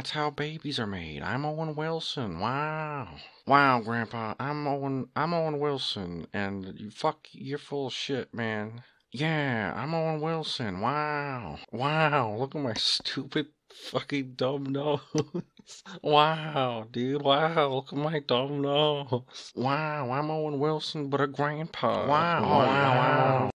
That's how babies are made. I'm Owen Wilson. Wow. Wow, Grandpa. I'm Owen Wilson, and you're full of shit, man. Yeah, I'm Owen Wilson. Wow. Wow, look at my stupid fucking dumb nose. Wow, dude. Wow, look at my dumb nose. Wow, I'm Owen Wilson, but a grandpa. Wow, wow, wow.